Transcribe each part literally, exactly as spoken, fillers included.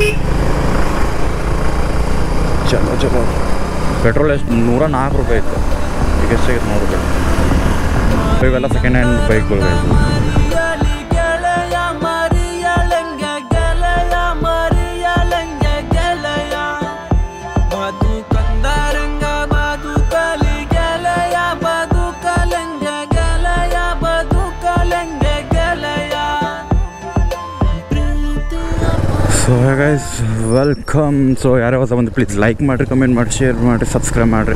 ಚಲೋ ಚಲೋ ಪೆಟ್ರೋಲ್ ಎಷ್ಟು ನೂರ ನಾಲ್ಕು ರೂಪಾಯಿ ಇತ್ತು, ಈಗ ಎಷ್ಟಾಗಿತ್ತು ನೂರು ರೂಪಾಯಿ. ಇವೆಲ್ಲ ಸೆಕೆಂಡ್ ಹ್ಯಾಂಡ್ ಬೈಕ್ಗಳು. So guys welcome. ಸೊ ಯಾರೇ ಹೊಸ ಬಂದು ಪ್ಲೀಸ್ ಲೈಕ್ ಮಾಡಿರಿ, ಕಮೆಂಟ್ ಮಾಡಿ, ಶೇರ್ ಮಾಡಿರಿ, ಸಬ್ಸ್ಕ್ರೈಬ್ ಮಾಡಿರಿ.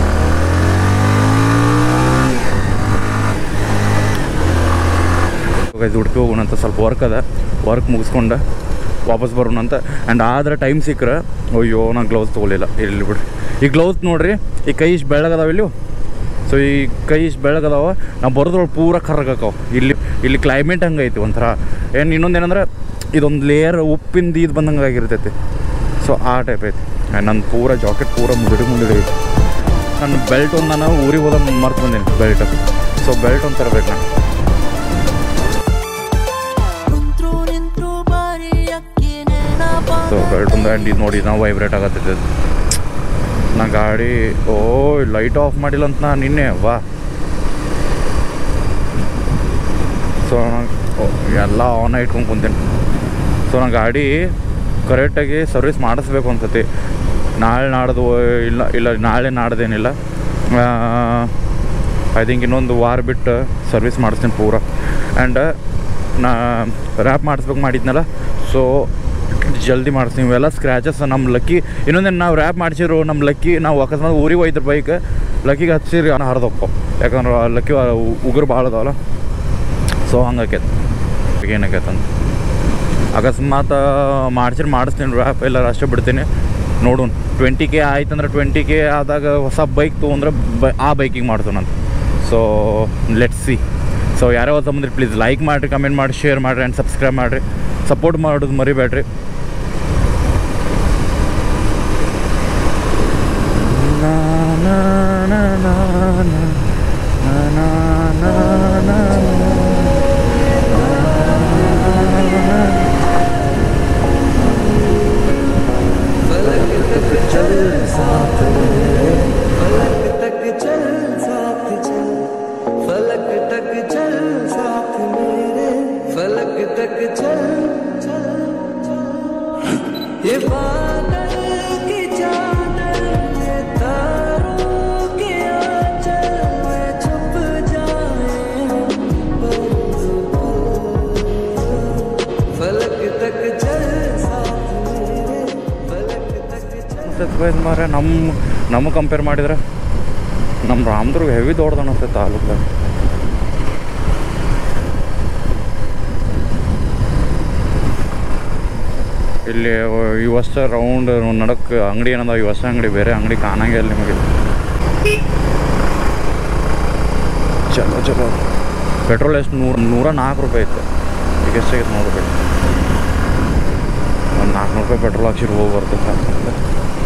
ಗೈಸ್ ಉಡುಪಿ ಹೋಗೋಣಂತ, ಸ್ವಲ್ಪ ವರ್ಕ್ ಅದ, ವರ್ಕ್ ಮುಗಿಸ್ಕೊಂಡು ವಾಪಸ್ ಬರೋಣಂತ. ಆ್ಯಂಡ್ ಆದ್ರೆ ಟೈಮ್ ಸಿಕ್ಕರೆ ಅಯ್ಯೋ ನಾನು ಗ್ಲೌಸ್ ತೊಗೊಳಿಲ್ಲ, ಇರಲಿ ಬಿಡ್ರಿ. ಈ ಗ್ಲೌಸ್ ನೋಡಿರಿ, ಈ ಕೈ ಇಷ್ಟು ಬೆಳ್ಳಗದಾವ ಇಲ್ಲಿ. ಸೊ ಈ ಕೈ ಇಷ್ಟು ಬೆಳ್ಳಗದಾವ, ನಾವು ಬರೋದ್ರೊಳಗೆ ಪೂರ ಕರ್ಗಾಕವು. ಇಲ್ಲಿ ಇಲ್ಲಿ ಕ್ಲೈಮೇಟ್ ಹಂಗೈತಿ ಒಂಥರ. ಏನು ಇನ್ನೊಂದೇನಂದ್ರೆ ಇದೊಂದು ಲೇಯರ್ ಉಪ್ಪಿಂದ ಇದು ಬಂದಂಗೆ ಆಗಿರ್ತೈತಿ. ಸೊ ಆ ಟೈಪ್ ಐತಿ. ನನ್ನ ಪೂರ ಜಾಕೆಟ್ ಪೂರ ಮುದುಡಿ ಮುದುಡಿ ಐತಿ. ನನ್ನ ಬೆಲ್ಟ್ ಒಂದು ನಾನು ಊರಿಗೆ ಹೋದ ಮರ್ತು ಬಂದೀನಿ ಬೆಲ್ಟ್. ಸೊ ಬೆಲ್ಟ್ ಒಂದು ತರಬೇಕು ನಾನು. ಸೊ ಬೆಲ್ಟ್ ಒಂದು ಆ್ಯಂಡ್ ಇದು ನೋಡಿ ನಾವು ವೈಬ್ರೇಟ್ ಆಗತ್ತಿದ್ದೆ. ನಾ ಗಾಡಿ ಓ ಲೈಟ್ ಆಫ್ ಮಾಡಿಲ್ಲ ಅಂತ ನಾ ನಿನ್ನೆ ವಾ. ಸೊ ನಾನು ಎಲ್ಲ ಆನ್ ಇಟ್ಕೊಂಡು ಕುಂತೀನಿ. ಸೊ ನಾನು ಗಾಡಿ ಕರೆಕ್ಟಾಗಿ ಸರ್ವಿಸ್ ಮಾಡಿಸ್ಬೇಕು ಅನ್ಸತಿ. ನಾಳೆ ನಾಡ್ದು ಇಲ್ಲ ಇಲ್ಲ ನಾಳೆ ನಾಡ್ದೇನಿಲ್ಲ, ಐ ಥಿಂಕ್ ಇನ್ನೊಂದು ವಾರ ಬಿಟ್ಟು ಸರ್ವಿಸ್ ಮಾಡಿಸ್ತೀನಿ ಪೂರ. ಆ್ಯಂಡ್ ನಾ ರ್ಯಾಪ್ ಮಾಡಿಸ್ಬೇಕು ಮಾಡಿದ್ನಲ್ಲ, ಸೊ ಜಲ್ದಿ ಮಾಡಿಸ್ತೀವಿ. ಇವೆಲ್ಲ ಸ್ಕ್ರ್ಯಾಚಸ್ ನಮ್ಮ ಲಕ್ಕಿ. ಇನ್ನೊಂದೇನು ನಾವು ರ್ಯಾಪ್ ಮಾಡಿಸಿರೋ ನಮ್ಮ ಲಕ್ಕಿ, ನಾವು ಅಕಸ್ಮಾತ್ ಊರಿಗೆ ಹೋಯ್ತು ಬೈಕ್ ಲಕ್ಕಿಗೆ ಹಚ್ಚಿರಿ ಹರಿದೋಕ್ಕೋ, ಯಾಕಂದ್ರೆ ಲಕ್ಕಿ ಉಗುರು ಭಾಳ ಅದಾವಲ್ಲ. ಸೊ ಹಂಗಾಕೈತೆ ಏನಾಕೈತಂತ ಅಕಸ್ಮಾತ್ ಮಾಡ್ಸಿರಿ ಮಾಡಿಸ್ತೀನಿ ರ್ಯಾಪ್, ಇಲ್ಲ ಅಷ್ಟೇ ಬಿಡ್ತೀನಿ. ನೋಡೋಣ ಟ್ವೆಂಟಿ ಕೆ ಆಯ್ತಂದ್ರೆ ಟ್ವೆಂಟಿ ಕೆ ಆದಾಗ ಹೊಸ ಬೈಕ್ ತೊಗೊಂಡ್ರೆ ಬೈ ಆ ಬೈಕಿಗೆ ಮಾಡ್ತೀನಂತ. So let's see. ಸೊ ಯಾರೇ ಹೊಸ ಬಂದ್ರಿ ಪ್ಲೀಸ್ ಲೈಕ್ ಮಾಡಿರಿ, ಕಮೆಂಟ್ ಮಾಡಿ, ಶೇರ್ ಮಾಡಿರಿ ಆ್ಯಂಡ್ ಸಬ್ಸ್ಕ್ರೈಬ್ ಮಾಡಿರಿ. ಸಪೋರ್ಟ್ ಮಾಡೋದು ಮರಿಬೇಡ್ರಿ. ಮಾರೆ ನಮ್ಮ ನಮ್ಮ ಕಂಪೇರ್ ಮಾಡಿದ್ರೆ ನಮ್ಮ ರಾಮದುರ್ಗ ಹೆವಿ ದೊಡ್ಡದು ಅನ್ನಿಸ್ತೈತೆ ತಾಲೂಕ್ದಾಗ. ಇಲ್ಲಿ ಇವಷ್ಟ ರೌಂಡ್ ನಡಕ್ಕೆ ಅಂಗಡಿ ಏನದ, ಇವಷ್ಟ ಅಂಗಡಿ ಬೇರೆ ಅಂಗಡಿ ಕಾಣಂಗೆ ಇಲ್ಲ ನಿಮಗೆ. ಚಲೋ ಚಲೋ ಪೆಟ್ರೋಲ್ ಎಷ್ಟು ನೂರ ನೂರ ನಾಲ್ಕು ರೂಪಾಯಿ ಇತ್ತು, ಈಗ ಎಷ್ಟಾಗಿತ್ತು ನೂರು ರೂಪಾಯಿ. ಒಂದು ನಾಲ್ಕುನೂರು ರೂಪಾಯಿ ಪೆಟ್ರೋಲ್ ಹಾಕ್ಸಿರು ಹೋಗಿ ಬರ್ತದೆ ಸಾಕು.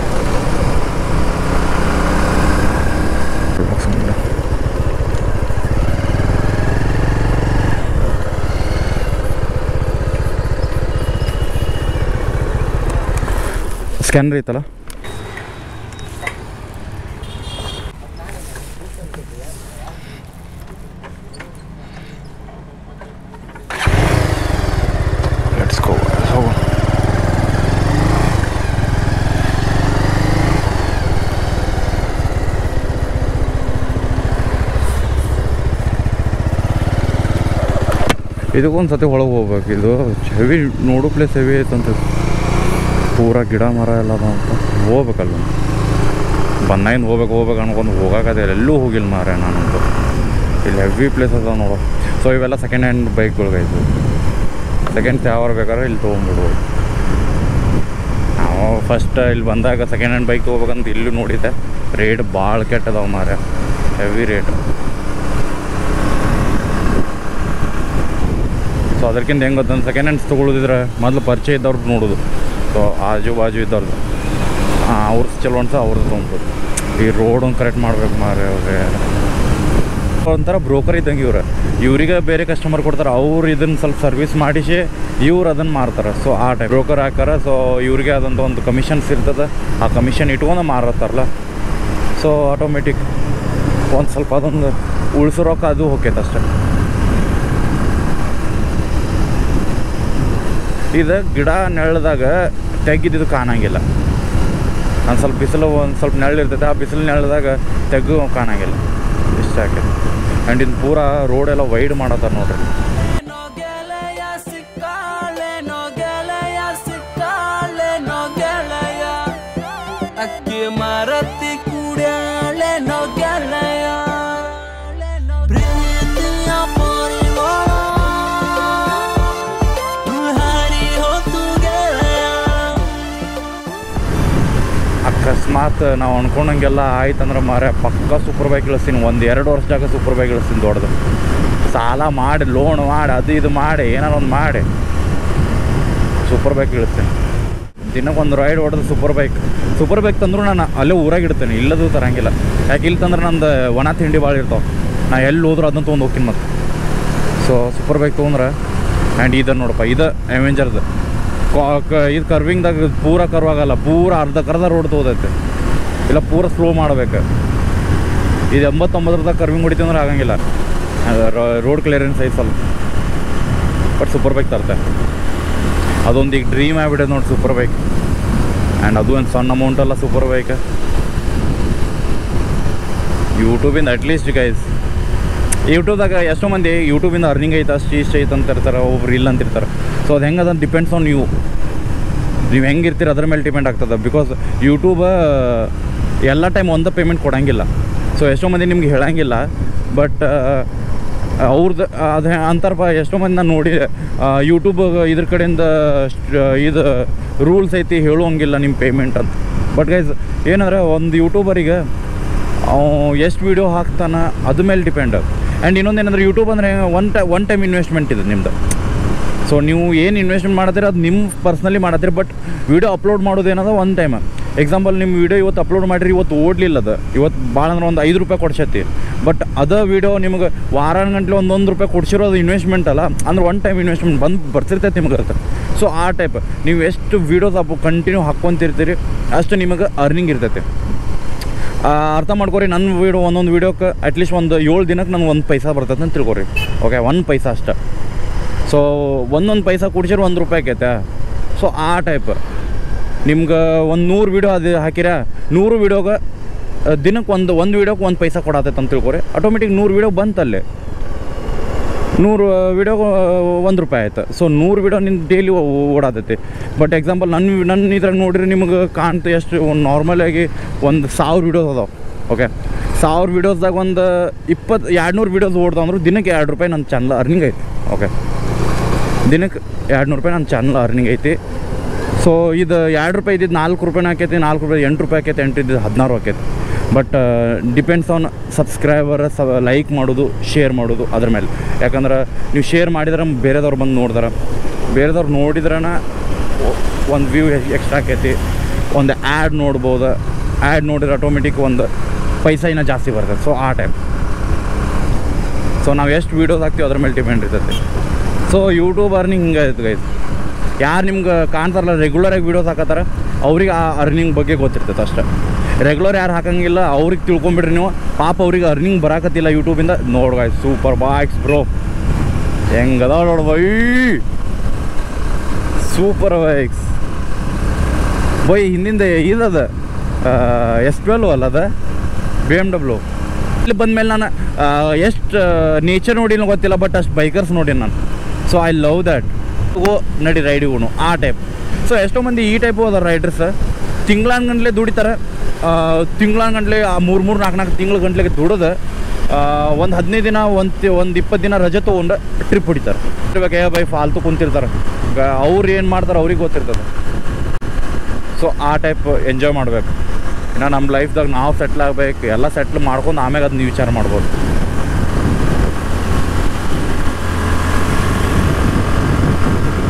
ಸ್ಕ್ಯಾನರ್ ಐತಲ್ಲ, ಲೆಟ್ಸ್ ಗೋ. ಇದಕ್ಕೊಂದು ಸತಿ ಒಳಗೆ ಹೋಗ್ಬೇಕು. ಇದು ಹೆವಿ ನೋಡೋ ಪ್ಲೇಸ್ ಹೆವಿ ಐತಂತ, ಪೂರ ಗಿಡ ಮರ ಎಲ್ಲ ಅದ ಅಂತ ಹೋಗ್ಬೇಕಲ್ಲ. ಬಂದಾಗಿಂದ ಹೋಗ್ಬೇಕು ಹೋಗ್ಬೇಕು ಅನ್ಕೊಂಡು ಹೋಗೋಕದೆ, ಎಲ್ಲೂ ಹೋಗಿಲ್ಲ ಮಾರ ನಾನಂತೂ. ಇಲ್ಲಿ ಹೆವಿ ಪ್ಲೇಸ್ ಅದ ನೋಡೋ. ಸೊ ಇವೆಲ್ಲ ಸೆಕೆಂಡ್ ಹ್ಯಾಂಡ್ ಬೈಕ್ಗಳ್ಗೈತು. ಸೆಕೆಂಡ್ಸ್ ಯಾವಾಗ ಬೇಕಾದ್ರೆ ಇಲ್ಲಿ ತೊಗೊಂಡ್ಬಿಡ್ಬೋದು. ನಾವು ಫಸ್ಟ್ ಇಲ್ಲಿ ಬಂದಾಗ ಸೆಕೆಂಡ್ ಹ್ಯಾಂಡ್ ಬೈಕ್ ತೊಗೋಬೇಕಂತ ಇಲ್ಲೂ ನೋಡಿದ್ದೆ, ರೇಟ್ ಭಾಳ ಕೆಟ್ಟದವ ಮಾರ, ಹೆವಿ ರೇಟ್. ಸೊ ಅದಕ್ಕಿಂತ ಹೆಂಗೆ ಗೊತ್ತಂದ್ರೆ ಸೆಕೆಂಡ್ ಹ್ಯಾಂಡ್ಸ್ ತೊಗೊಳೋದಿದ್ರೆ ಮೊದಲು ಪರಿಚಯ ಇದ್ದವ್ರದ್ದು ನೋಡೋದು. ಸೊ ಆಜು ಬಾಜು ಇದ್ದವ್ರದ್ದು ಅವ್ರದ್ದು ಚಲೋ ಅನ್ಸ ಅವ್ರದ್ದು ತೊಗೊಂಬೋದು. ಈ ರೋಡ್ ಒಂದು ಕರೆಕ್ಟ್ ಮಾಡ್ಬೇಕು ಮಾರೆ ಅವ್ರಿಗೆ. ಒಂಥರ ಬ್ರೋಕರ್ ಇದ್ದಂಗೆ ಇವ್ರು ಇವ್ರಿಗೆ ಬೇರೆ ಕಸ್ಟಮರ್ ಕೊಡ್ತಾರೆ, ಅವ್ರು ಇದನ್ನು ಸ್ವಲ್ಪ ಸರ್ವಿಸ್ ಮಾಡಿಸಿ ಇವ್ರು ಅದನ್ನು ಮಾರ್ತಾರೆ. ಸೊ ಆ ಟೈಪ್ ಬ್ರೋಕರ್ ಹಾಕಾರ. ಸೊ ಇವ್ರಿಗೆ ಆದಂಥ ಒಂದು ಕಮಿಷನ್ಸ್ ಇರ್ತದೆ, ಆ ಕಮಿಷನ್ ಇಟ್ಕೊಂಡು ಮಾರತ್ತಾರಲ್ಲ. ಸೊ ಆಟೋಮೆಟಿಕ್ ಒಂದು ಸ್ವಲ್ಪ ಅದೊಂದು ಉಳಿಸೋ ರೊಕ್ಕ ಅದು ಹೋಗ್ತೈತೆ ಅಷ್ಟೆ. ಇದು ಗಿಡ ನೆರಳಿದಾಗ ತೆಗ್ಗಿದ್ದು ಕಾಣಂಗಿಲ್ಲ. ಒಂದು ಸ್ವಲ್ಪ ಬಿಸಿಲು ಒಂದು ಸ್ವಲ್ಪ ನೆರಳು ಇರ್ತೈತೆ, ಆ ಬಿಸಿಲು ನೆರಳಿದಾಗ ತೆಗ್ಗು ಕಾಣಂಗಿಲ್ಲ. ಇಷ್ಟ ಆಕೈತೆ. ಆ್ಯಂಡ್ ಇದು ಪೂರಾ ರೋಡೆಲ್ಲ ವೈಡ್ ಮಾಡತ್ತಾರ ನೋಡ್ರಿ. ಅಕಸ್ಮಾತ್ ನಾವು ಅನ್ಕೊಂಡಂಗೆಲ್ಲ ಆಯ್ತಂದ್ರೆ ಮಾರೆ ಪಕ್ಕ ಸೂಪರ್ ಬೈಕ್ ಇಳಿಸ್ತೀನಿ. ಒಂದು ಎರಡು ವರ್ಷದಾಗ ಸೂಪರ್ ಬೈಕ್ ಇಳಿಸ್ತೀನಿ ದೊಡ್ಡದು. ಸಾಲ ಮಾಡಿ ಲೋನ್ ಮಾಡಿ ಅದು ಇದು ಮಾಡಿ ಏನಾರು ಒಂದು ಮಾಡಿ ಸೂಪರ್ ಬೈಕ್ ಇಳಿಸ್ತೀನಿ. ದಿನಕ್ಕೆ ಒಂದು ರೈಡ್ ಹೊಡೆದು ಸೂಪರ್ ಬೈಕ್ ಸೂಪರ್ ಬೈಕ್ ತಂದರೂ ನಾನು ಅಲ್ಲೇ ಊರಾಗ ಇಡ್ತೇನೆ, ಇಲ್ಲದು ತರಂಗಿಲ್ಲ. ಯಾಕೆ ಇಲ್ಲಿ ತಂದ್ರೆ ನಂದು ಒಣ ತಿಂಡಿ ಭಾಳ ಇರ್ತಾವೆ, ನಾ ಎಲ್ಲಿ ಹೋದ್ರೂ ಅದನ್ನ ತೊಗೊಂಡು ಹೋಗ್ತೀನಿ ಮತ್ತೆ. ಸೊ ಸೂಪರ್ ಬೈಕ್ ತೊಗೊಂಡ್ರೆ ಆ್ಯಂಡ್ ಇದನ್ನು ನೋಡಪ್ಪ, ಇದು ಅವೆಂಜರ್ದು ಇದು ಕರ್ವಿಂಗ್ದಾಗ ಪೂರ ಕರ್ವ್ ಆಗಲ್ಲ, ಪೂರ ಅರ್ಧಕ್ಕರ್ಧ ರೋಡ್ ತೋದೈತೆ, ಇಲ್ಲ ಪೂರ ಸ್ಲೋ ಮಾಡ್ಬೇಕು. ಇದು ಎಂಬತ್ತೊಂಬತ್ತರದಾಗ ಕರ್ವಿಂಗ್ ಹೊಡಿತೀವಿ ಅಂದ್ರೆ ಆಗಂಗಿಲ್ಲ, ರೋಡ್ ಕ್ಲಿಯರೆನ್ಸ್ ಐತೆ ಸ್ವಲ್ಪ. ಬಟ್ ಸೂಪರ್ ಬೈಕ್ ತರ್ತೆ, ಅದೊಂದು ಈಗ ಡ್ರೀಮ್ ಆಗಿಬಿಟ್ಟೆ ನೋಡಿ ಸೂಪರ್ ಬೈಕ್. ಆ್ಯಂಡ್ ಅದು ಒಂದು ಸಣ್ಣ ಅಮೌಂಟ್ ಅಲ್ಲ ಸೂಪರ್ ಬೈಕ್. ಯೂಟ್ಯೂಬಿಂದ ಅಟ್ಲೀಸ್ಟ್ ಗೈಸ್, ಯೂಟ್ಯೂಬ್ದಾಗ ಎಷ್ಟೋ ಮಂದಿ ಯೂಟ್ಯೂಬಿಂದ ಅರ್ನಿಂಗ್ ಐತೆ ಅಷ್ಟು ಇಷ್ಟ ಐತೆ ಅಂತ ಇರ್ತಾರೆ, ಒಬ್ರು ಇಲ್ಲ ಅಂತಿರ್ತಾರೆ. ಸೊ ಅದು ಹೆಂಗೆ ಅದನ್ನು ಡಿಪೆಂಡ್ಸ್ ಆನ್ ನೀವು ನೀವು ಹೆಂಗಿರ್ತೀರ ಅದ್ರ ಮೇಲೆ ಡಿಪೆಂಡ್ ಆಗ್ತದೆ. ಬಿಕಾಸ್ ಯೂಟ್ಯೂಬ ಎಲ್ಲ ಟೈಮ್ ಒಂದೇ ಪೇಮೆಂಟ್ ಕೊಡೋಂಗಿಲ್ಲ. ಸೊ ಎಷ್ಟೋ ಮಂದಿ ನಿಮ್ಗೆ ಹೇಳೋಂಗಿಲ್ಲ, ಬಟ್ ಅವ್ರದ್ದು ಅದು ಅಂತಾರಪ್ಪ. ಎಷ್ಟೋ ಮಂದಿ ನಾನು ನೋಡಿ ಯೂಟ್ಯೂಬ್ ಇದ್ರ ಕಡೆಯಿಂದ ಇದು ರೂಲ್ಸ್ ಐತಿ ಹೇಳುವಂಗಿಲ್ಲ ನಿಮ್ಮ ಪೇಮೆಂಟ್ ಅಂತ. ಬಟ್ ಗೈಸ್ ಏನಂದ್ರೆ ಒಂದು ಯೂಟ್ಯೂಬರಿಗೆ ಎಷ್ಟು ವೀಡಿಯೋ ಹಾಕ್ತಾನೆ ಅದ್ರ ಮೇಲೆ ಡಿಪೆಂಡ್. ಆ್ಯಂಡ್ ಇನ್ನೊಂದು ಏನಂದ್ರೆ ಯೂಟ್ಯೂಬ್ ಅಂದರೆ ಒನ್ ಟೈ ಒನ್ ಟೈಮ್ ಇನ್ವೆಸ್ಟ್ಮೆಂಟ್ ಇದೆ ನಿಮ್ಮದು. ಸೊ ನೀವು ಏನು ಇನ್ವೆಸ್ಟ್ಮೆಂಟ್ ಮಾಡತ್ತೀರ ಅದು ನಿಮ್ಮ ಪರ್ಸ್ನಲಿ ಮಾಡತ್ತೀರಿ. ಬಟ್ ವೀಡಿಯೋ ಅಪ್ಲೋಡ್ ಮಾಡೋದೇನದ ಒನ್ ಟೈಮ್. ಎಕ್ಸಾಂಪಲ್ ನಿಮ್ಮ ವೀಡಿಯೋ ಇವತ್ತು ಅಪ್ಲೋಡ್ ಮಾಡಿರಿ, ಇವತ್ತು ಓಡಲಿಲ್ಲ ಅದು, ಇವತ್ತು ಭಾಳ ಅಂದ್ರೆ ಒಂದು ಐದು ರೂಪಾಯಿ ಕೊಡ್ಸತ್ತಿ. ಬಟ್ ಅದೇ ವೀಡಿಯೋ ನಿಮ್ಗೆ ವಾರಾನ ಗಂಟಲೆ ಒಂದೊಂದು ರೂಪಾಯಿ ಕೊಡ್ಸಿರೋದು ಇನ್ವೆಸ್ಟ್ಮೆಂಟ್ ಅಲ್ಲ, ಅಂದ್ರೆ ಒನ್ ಟೈಮ್ ಇನ್ವೆಸ್ಟ್ಮೆಂಟ್ ಬಂದು ಬರ್ತಿರ್ತೈತೆ ನಿಮ್ಗೆ ಇರುತ್ತೆ. ಸೊ ಆ ಟೈಪ್ ನೀವು ಎಷ್ಟು ವೀಡಿಯೋಸ್ ಅಪ್ ಕಂಟಿನ್ಯೂ ಹಾಕ್ಕೊತಿರ್ತೀರಿ ಅಷ್ಟು ನಿಮಗೆ ಅರ್ನಿಂಗ್ ಇರ್ತೈತೆ. ಅರ್ಥ ಮಾಡ್ಕೊರಿ. ನನ್ನ ವೀಡಿಯೋ ಒಂದೊಂದು ವೀಡಿಯೋಕ್ಕೆ ಅಟ್ಲೀಸ್ಟ್ ಒಂದು ಏಳು ದಿನಕ್ಕೆ ನನಗೆ ಒಂದು ಪೈಸಾ ಬರ್ತೈತೆ ಅಂತ ತಿಳ್ಕೊರಿ. ಓಕೆ, ಒಂದು ಪೈಸಾ ಅಷ್ಟೆ. ಸೊ ಒಂದೊಂದು ಪೈಸಾ ಕುಡಿಸಿದ್ರೆ ಒಂದು ರೂಪಾಯಿ ಆಕೈತೆ. ಸೊ ಆ ಟೈಪ್ ನಿಮ್ಗೆ ಒಂದು ನೂರು ವೀಡಿಯೋ ಅದು ಹಾಕಿರ, ನೂರು ವೀಡಿಯೋಗೆ ದಿನಕ್ಕೆ ಒಂದು ಒಂದು ವೀಡಿಯೋಗೆ ಒಂದು ಪೈಸಾ ಕೊಡತೈತೆ ಅಂತ ತಿಳ್ಕೊರಿ. ಆಟೋಮೆಟಿಕ್ ನೂರು ವೀಡಿಯೋ ಬಂತಲ್ಲೇ, ನೂರು ವೀಡಿಯೋಗೆ ಒಂದು ರೂಪಾಯಿ ಆಯ್ತು. ಸೊ ನೂರು ವೀಡಿಯೋ ನಿನ್ನ ಡೈಲಿ ಓಡಾತೈತಿ. ಬಟ್ ಎಕ್ಸಾಂಪಲ್ ನನ್ನ ನನ್ನ ಇದ್ರಾಗ ನೋಡಿರಿ ನಿಮ್ಗೆ ಕಾಣ್ತು ಎಷ್ಟು ಒಂದು ನಾರ್ಮಲಾಗಿ ಒಂದು ಸಾವಿರ ವೀಡಿಯೋಸ್ ಅದಾವೆ. ಓಕೆ, ಸಾವಿರ ವೀಡಿಯೋಸ್ದಾಗ ಒಂದು ಇಪ್ಪತ್ತು ಎರಡು ನೂರು ವೀಡಿಯೋಸ್ ಓಡ್ದಾವ ಅಂದ್ರೆ ದಿನಕ್ಕೆ ಎರಡು ರೂಪಾಯಿ ನನ್ನ ಚಾನಲ್ ಅರ್ನಿಂಗ್ ಐತಿ. ಓಕೆ, ದಿನಕ್ಕೆ ಎರಡು ನೂರು ರೂಪಾಯಿ ನನ್ನ ಚಾನಲ್ ಅರ್ನಿಂಗ್ ಐತಿ. ಸೊ ಇದು ಎರಡು ರೂಪಾಯಿ ಇದ್ದಿದ್ದು ನಾಲ್ಕು ರೂಪಾಯಿನ ಆಕೈತಿ, ನಾಲ್ಕು ರೂಪಾಯಿ ಎಂಟು ರೂಪಾಯಿ ಆಕೈತಿ, ಎಂಟು ಇದ್ದಿದ್ದು ಹದಿನಾರು ಆಕೈತಿ. But depends on subscribers like ಮಾಡೋದು, ಶೇರ್ ಮಾಡೋದು ಅದ್ರ ಮೇಲೆ. ಯಾಕಂದ್ರೆ ನೀವು ಶೇರ್ ಮಾಡಿದ್ರೆ ಬೇರೆದವ್ರು ಬಂದು ನೋಡ್ದಾರೆ, ಬೇರೆದವ್ರು ನೋಡಿದ್ರೇ ಒಂದು ವ್ಯೂ ಎಕ್ಸ್ಟ್ರಾ ಆಕೈತಿ, ಒಂದು ಆ್ಯಡ್ ನೋಡ್ಬೋದು. ಆ್ಯಡ್ ನೋಡಿದ್ರೆ ಆಟೋಮೆಟಿಕ್ ಒಂದು ಪೈಸಾ ಇನ್ನೂ ಜಾಸ್ತಿ ಬರ್ತದೆ. ಸೊ ಆ ಟೈಪ್. ಸೊ ನಾವು ಎಷ್ಟು ವೀಡಿಯೋಸ್ ಹಾಕ್ತೀವಿ ಅದ್ರ ಮೇಲೆ ಡಿಪೆಂಡ್ ಇರ್ತೈತೆ. ಸೊ ಯೂಟ್ಯೂಬ್ ಅರ್ನಿಂಗ್ ಹಿಂಗೆ ಐತೆ ಗೈಸ್. ಯಾರು ನಿಮ್ಗೆ ಕಾಣ್ತಾರಲ್ಲ ರೆಗ್ಯುಲರಾಗಿ ವೀಡಿಯೋಸ್ ಹಾಕತ್ತಾರ ಅವ್ರಿಗೆ ಆ ಅರ್ನಿಂಗ್ ಬಗ್ಗೆ ಗೊತ್ತಿರ್ತೈತೆ ಅಷ್ಟೇ. ರೆಗ್ಯುಲರ್ ಯಾರು ಹಾಕಂಗಿಲ್ಲ ಅವ್ರಿಗೆ ತಿಳ್ಕೊಂಬಿಡ್ರಿ ನೀವು, ಪಾಪ ಅವ್ರಿಗೆ ಅರ್ನಿಂಗ್ ಬರಾಕತ್ತಿಲ್ಲ ಯೂಟ್ಯೂಬಿಂದ. ನೋಡ್ ಗಾಯ್ಸ್ ಸೂಪರ್ ಬೈಕ್ಸ್ ಬ್ರೋ, ಹೆಂಗದ ನೋಡ್ ಬೈ, ಸೂಪರ್ ಬೈಕ್ಸ್ ಬೈ. ಹಿಂದಿಂದ ಇದದ ಎಸ್ ಟ್ವೆಲ್ವ್ ಅಲ್ಲ, ಅದ ಬಿ ಎಮ್ ಡಬ್ಲ್ಯೂ. ಇಲ್ಲಿ ಬಂದಮೇಲೆ ನಾನು ಎಷ್ಟು ನೇಚರ್ ನೋಡಿನ ಗೊತ್ತಿಲ್ಲ, ಬಟ್ ಅಷ್ಟು ಬೈಕರ್ಸ್ ನೋಡಿನ ನಾನು. So I love that. ಓ ನಡಿ ರೈಡಿಗೂ ಆ ಟೈಪ್. ಸೊ ಎಷ್ಟೋ ಮಂದಿ ಈ ಟೈಪು ಅದ ರೈಡರ್ಸ್, ತಿಂಗಳಾನ್ಗಂಟ್ಲೆ ದುಡಿತಾರೆ. ತಿಂಗಳಾನ್ಗಂಟ್ಲೆ ಆ ಮೂರು ಮೂರು ನಾಲ್ಕು ನಾಲ್ಕು ತಿಂಗಳ ಗಂಟ್ಲೆಗೆ ದುಡಿದು ಒಂದು ಹದಿನೈದು ದಿನ ಒಂದು ಒಂದು ಇಪ್ಪತ್ತು ದಿನ ರಜೆ ತೊಗೊಂಡು ಟ್ರಿಪ್ ಹೊಡಿತಾರೆ. ಇರ್ಬೇಕು ಬೈ ಫಾಲ್ತು ಕುಂತಿರ್ತಾರೆ. ಅವ್ರು ಏನು ಮಾಡ್ತಾರೆ ಅವ್ರಿಗೆ ಗೊತ್ತಿರ್ತದೆ. ಸೊ ಆ ಟೈಪ್ ಎಂಜಾಯ್ ಮಾಡಬೇಕು. ಇನ್ನು ನಮ್ಮ ಲೈಫ್ದಾಗ ನಾವು ಸೆಟ್ಲ್ ಆಗಬೇಕು, ಎಲ್ಲ ಸೆಟ್ಲ್ ಮಾಡ್ಕೊಂಡು ಆಮ್ಯಾಗ ಅದನ್ನ ವಿಚಾರ ಮಾಡ್ಬೋದು.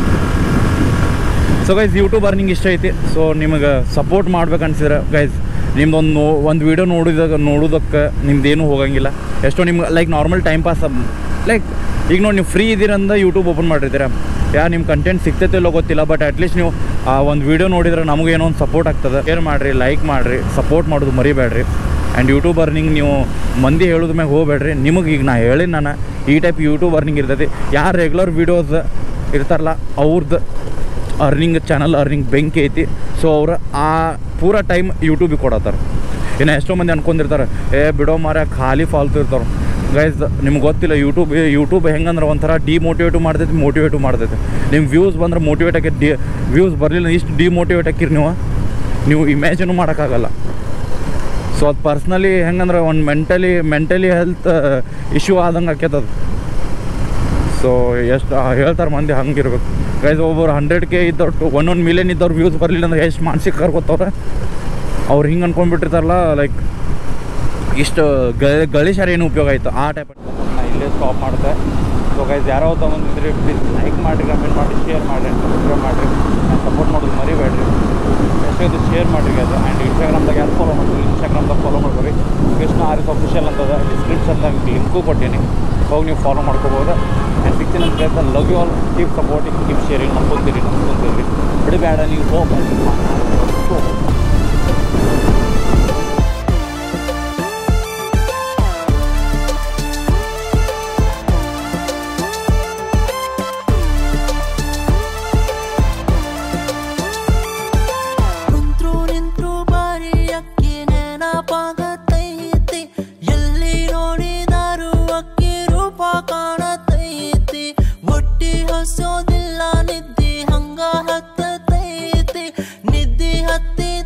ಸೊ ಗೈಸ್ ಯೂಟ್ಯೂಬ್ ಅರ್ನಿಂಗ್ ಇಷ್ಟ ಐತಿ. ಸೊ ನಿಮಗೆ ಸಪೋರ್ಟ್ ಮಾಡ್ಬೇಕು ಅನ್ಸಿದ್ರೆ ಗೈಸ್ ನಿಮ್ದು ಒಂದು ನೋ ಒಂದು ವೀಡಿಯೋ ನೋಡಿದಾಗ ನೋಡೋದಕ್ಕೆ ನಿಮ್ದೇನು ಹೋಗಂಗಿಲ್ಲ. ಎಷ್ಟೋ ನಿಮ್ಗೆ like normal time pass like ಈಗ ನೋಡಿ ನೀವು ಫ್ರೀ ಇದ್ದೀರಂದ ಯೂಟ್ಯೂಬ್ ಓಪನ್ ಮಾಡಿರ್ತೀರ, ಯಾ ನಿಮ್ಮ ಕಂಟೆಂಟ್ ಸಿಗ್ತೈತಿಲ್ಲೋ ಗೊತ್ತಿಲ್ಲ, ಬಟ್ ಅಟ್ಲೀಸ್ಟ್ ನೀವು ಆ ಒಂದು ವೀಡಿಯೋ ನೋಡಿದ್ರೆ ನಮಗೇನೋ ಒಂದು ಸಪೋರ್ಟ್ ಆಗ್ತದೆ. ಶೇರ್ ಮಾಡಿರಿ, ಲೈಕ್ ಮಾಡಿರಿ, ಸಪೋರ್ಟ್ ಮಾಡೋದು ಮರಿಬೇಡ್ರಿ. ಆ್ಯಂಡ್ ಯೂಟ್ಯೂಬ್ ಅರ್ನಿಂಗ್ ನೀವು ಮಂದಿ ಹೇಳೋದ್ರ ಮ್ಯಾಗ ಹೋಗ್ಬೇಡ್ರಿ. ನಿಮಗೆ ಈಗ ನಾ ಹೇಳಿ ನಾನು ಈ ಟೈಪ್ ಯೂಟ್ಯೂಬ್ ಅರ್ನಿಂಗ್ ಇರ್ತೈತಿ. ಯಾರು ರೆಗ್ಯುಲರ್ ವೀಡಿಯೋಸ್ ಇರ್ತಾರಲ್ಲ ಅವ್ರದ್ದು ಅರ್ನಿಂಗ್ ಚಾನಲ್ ಅರ್ನಿಂಗ್ ಬೆಂಕಿ ಐತಿ. ಸೊ ಅವ್ರು ಆ ಪೂರಾ ಟೈಮ್ ಯೂಟ್ಯೂಬಿಗೆ ಕೊಡತ್ತಾರೆ. ಇನ್ನು ಎಷ್ಟೋ ಮಂದಿ ಅನ್ಕೊಂಡಿರ್ತಾರೆ ಏ ಬಿಡೋ ಮಾರ ಖಾಲಿ ಫಾಲ್ತು ಇರ್ತಾರೆ. ಗೈಸ್ ನಿಮ್ಗೆ ಗೊತ್ತಿಲ್ಲ ಯೂಟ್ಯೂಬ್ ಯೂಟ್ಯೂಬ್ ಹೆಂಗಂದ್ರೆ ಒಂಥರ ಡಿಮೋಟಿವೇಟು ಮಾಡ್ತೈತಿ, ಮೋಟಿವೇಟು ಮಾಡ್ತೈತಿ. ನಿಮ್ಗೆ ವ್ಯೂಸ್ ಬಂದ್ರೆ ಮೋಟಿವೇಟ್ ಆಕೈತಿ, ಡಿ ವ್ಯೂಸ್ ಬರಲಿಲ್ಲ ಇಷ್ಟು ಡಿಮೋಟಿವೇಟ್ ಆಕಿರಿ ನೀವು ನೀವು ಇಮ್ಯಾಜಿನು ಮಾಡೋಕ್ಕಾಗಲ್ಲ. ಸೊ ಅದು ಪರ್ಸ್ನಲಿ ಹೆಂಗಂದ್ರೆ ಒಂದು ಮೆಂಟಲಿ ಮೆಂಟಲಿ ಹೆಲ್ತ್ ಇಶ್ಯೂ ಆದಂಗೆ ಆಕೈತದ. ಸೊ ಎಷ್ಟು ಹೇಳ್ತಾರೆ ಮಂದಿ ಹಂಗಿರ್ಬೇಕು ಗೈಸ್. ಒಬ್ಬರು ಹಂಡ್ರೆಡ್ ಕೆ ಇದ್ದವ್ರು ಒಂದೊಂದು ಮಿಲಿಯನ್ ಇದ್ದವ್ರು ವ್ಯೂಸ್ ಬರಲಿಲ್ಲ ಅಂದ್ರೆ ಎಷ್ಟು ಮಾನಸಿಕ ಕರ್ಕೋತವ್ರೆ ಅವ್ರು. ಹಿಂಗೆ ಅಂದ್ಕೊಂಡ್ಬಿಟ್ಟಿರ್ತಾರಲ್ಲ ಲೈಕ್ ಇಷ್ಟು ಗಳಿಸಾರ ಏನು ಉಪಯೋಗ ಆಯಿತು ಆ ಟೈಪ್. ನಾ ಇಲ್ಲೇ ಸ್ಟಾಪ್ ಮಾಡ್ತೆ. ಸೊ ಗೈಸ್ ಯಾರೋ ತೊಗೊಂಡಿದ್ರಿ ಪ್ಲೀಸ್ ಲೈಕ್ ಮಾಡಿರಿ, ಕಮೆಂಟ್ ಮಾಡಿ, ಶೇರ್ ಮಾಡಿರಿ, ಸಬ್ಸ್ಕ್ರೈಬ್ ಮಾಡಿರಿ, ನಾನು ಸಪೋರ್ಟ್ ಮಾಡೋದು ಮರಿಬೇಡ್ರಿ. ಎಷ್ಟಾಯ್ತು ಶೇರ್ ಮಾಡಿರಿ ಗೈಸ್. ಆ್ಯಂಡ್ ಇನ್ಸ್ಟಾಗ್ರಾಮ್ದಾಗ ಯಾರು ಫಾಲೋ ಮಾಡ್ತೀವಿ ಇನ್ಸ್ಟಾಗ್ರಾಮ್ದಾಗ ಫಾಲೋ ಮಾಡ್ಕೊರಿ. ಕೃಷ್ಣ ಆರಿಸ್ ಆಫಿಷಿಯಲ್ ಅಂತದ ಡಿಸ್ಕ್ರಿಪ್ಷನ್ದಾಗ ಲಿಂಕು ಕೊಟ್ಟೀನಿ, ಹೋಗಿ ನೀವು ಫಾಲೋ ಮಾಡ್ಕೋಬೋದು. ಆ್ಯಂಡ್ ಸಿಕ್ಸ್ಟೀನ್ ಅಂತ ಹೇಳ್ತಾರೆ love you all, keep supporting, keep sharing ಮಾಡ್ಕೊತೀರಿ ನಮ್ಕೊಂತೀರಿ ಬಿಡಬೇಡ ನೀವು ಹೋಗಿ. ನಿದ್ದೆ ಹತ್ತಿ